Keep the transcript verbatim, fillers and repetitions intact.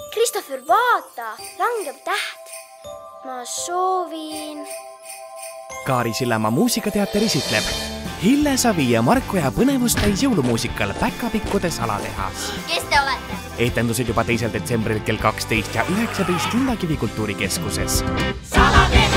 Christopher, vaata, langeb täht. Ma soovin... Kaari Sillamaa muusikateater esitleb Hille Savi ja Marko ja põnevust täis jõulumuusikal Päkapikkude salatehas. Kes te olete? Etendused juba teisel detsembril kell kaksteist ja üheksateist Linnakivi kultuurikeskuses. Salatehas!